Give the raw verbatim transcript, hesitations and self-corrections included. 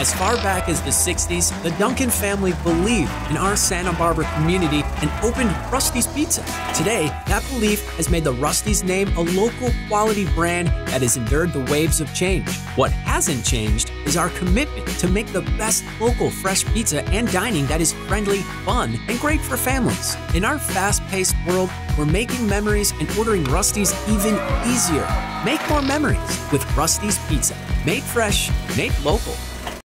As far back as the sixties, the Duncan family believed in our Santa Barbara community and opened Rusty's Pizza. Today, that belief has made the Rusty's name a local quality brand that has endured the waves of change. What hasn't changed is our commitment to make the best local fresh pizza and dining that is friendly, fun, and great for families. In our fast-paced world, we're making memories and ordering Rusty's even easier. Make more memories with Rusty's Pizza. Made fresh, made local.